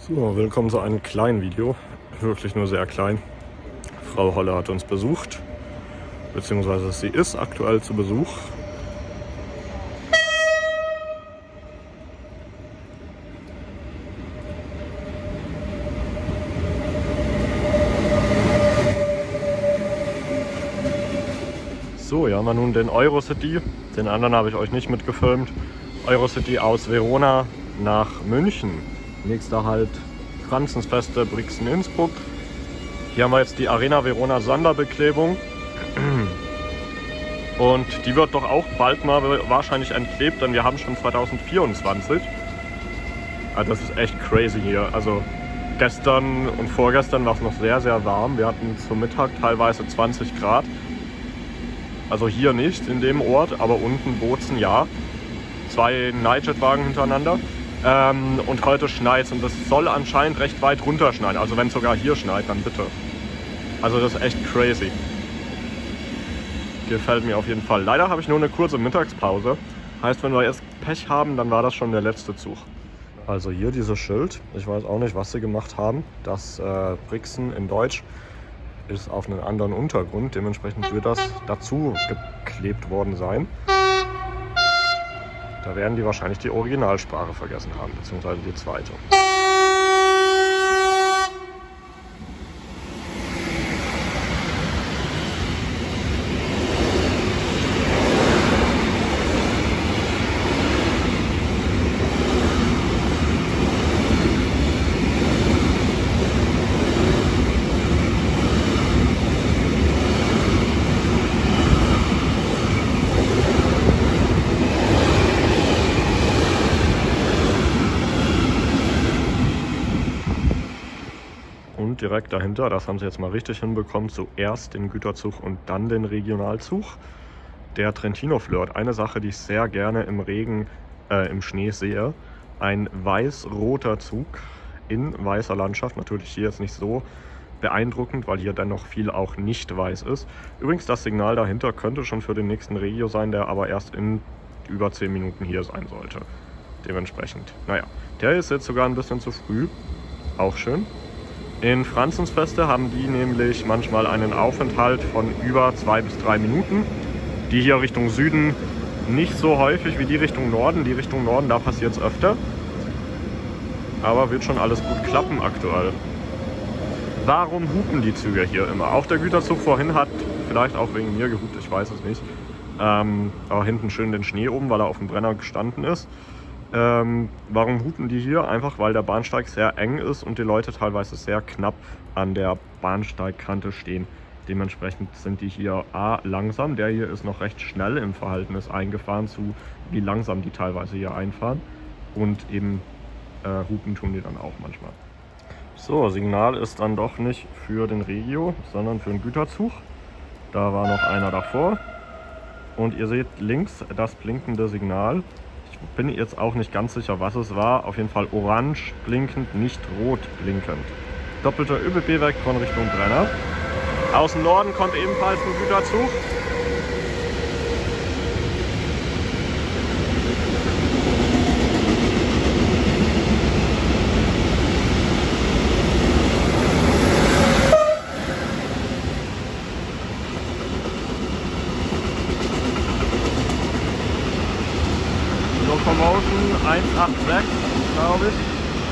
So, willkommen zu einem kleinen Video, wirklich nur sehr klein. Frau Holle hat uns besucht, beziehungsweise sie ist aktuell zu Besuch. So, hier haben wir nun den Eurocity, den anderen habe ich euch nicht mitgefilmt. Eurocity aus Verona nach München. Nächster Halt Franzensfeste Brixen Innsbruck. Hier haben wir jetzt die Arena Verona Sonderbeklebung. Und die wird doch auch bald mal wahrscheinlich entklebt, denn wir haben schon 2024. Also das ist echt crazy hier. Also gestern und vorgestern war es noch sehr, sehr warm. Wir hatten zum Mittag teilweise 20 Grad. Also hier nicht in dem Ort, aber unten Bozen ja. 2 Nightjet-Wagen hintereinander. Und heute schneit es und das soll anscheinend recht weit runter schneien. Also wenn es sogar hier schneit, dann bitte. Also das ist echt crazy. Gefällt mir auf jeden Fall. Leider habe ich nur eine kurze Mittagspause. Heißt, wenn wir erst Pech haben, dann war das schon der letzte Zug. Also hier dieses Schild. Ich weiß auch nicht, was sie gemacht haben. Das Brixen in Deutsch ist auf einen anderen Untergrund. Dementsprechend wird das dazu geklebt worden sein. Da werden die wahrscheinlich die Originalsprache vergessen haben, beziehungsweise die zweite. Und direkt dahinter, das haben sie jetzt mal richtig hinbekommen, zuerst den Güterzug und dann den Regionalzug. Der Trentino Flirt, eine Sache, die ich sehr gerne im Regen, im Schnee sehe. Ein weiß-roter Zug in weißer Landschaft, natürlich hier jetzt nicht so beeindruckend, weil hier dennoch viel auch nicht weiß ist. Übrigens, das Signal dahinter könnte schon für den nächsten Regio sein, der aber erst in über 10 Minuten hier sein sollte. Dementsprechend, naja, der ist jetzt sogar ein bisschen zu früh, auch schön. In Franzensfeste haben die nämlich manchmal einen Aufenthalt von über 2 bis 3 Minuten. Die hier Richtung Süden nicht so häufig wie die Richtung Norden. Die Richtung Norden, da passiert es öfter. Aber wird schon alles gut klappen aktuell. Warum hupen die Züge hier immer? Auch der Güterzug vorhin hat vielleicht auch wegen mir gehupt, ich weiß es nicht. Aber hinten schön den Schnee oben, weil er auf dem Brenner gestanden ist. Warum hupen die hier? Einfach weil der Bahnsteig sehr eng ist und die Leute teilweise sehr knapp an der Bahnsteigkante stehen. Dementsprechend sind die hier A langsam, der hier ist noch recht schnell im Verhältnis eingefahren zu wie langsam die teilweise hier einfahren. Und eben hupen tun die dann auch manchmal. So, Signal ist dann doch nicht für den Regio, sondern für den Güterzug. Da war noch einer davor. Und ihr seht links das blinkende Signal. Ich bin jetzt auch nicht ganz sicher, was es war. Auf jeden Fall orange blinkend, nicht rot blinkend. Doppelter ÖBB-Weg von Richtung Brenner. Aus dem Norden kommt ebenfalls ein Güterzug. Locomotion 186, glaube ich.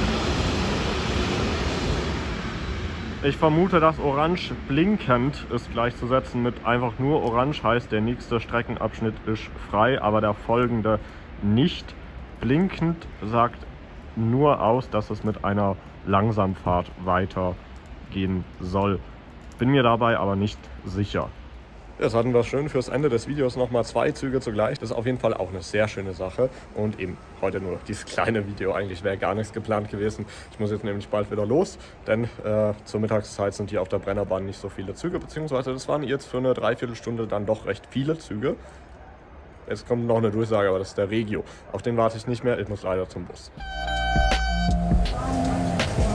Ich vermute, dass orange blinkend ist gleichzusetzen mit einfach nur orange, heißt der nächste Streckenabschnitt ist frei, aber der folgende nicht. Blinkend sagt nur aus, dass es mit einer Langsamfahrt weitergehen soll. Bin mir dabei aber nicht sicher. Jetzt hatten wir schön fürs Ende des Videos nochmal 2 Züge zugleich. Das ist auf jeden Fall auch eine sehr schöne Sache. Und eben heute nur dieses kleine Video. Eigentlich wäre gar nichts geplant gewesen. Ich muss jetzt nämlich bald wieder los, denn zur Mittagszeit sind hier auf der Brennerbahn nicht so viele Züge. Beziehungsweise das waren jetzt für eine Dreiviertelstunde dann doch recht viele Züge. Jetzt kommt noch eine Durchsage, aber das ist der Regio. Auf den warte ich nicht mehr. Ich muss leider zum Bus.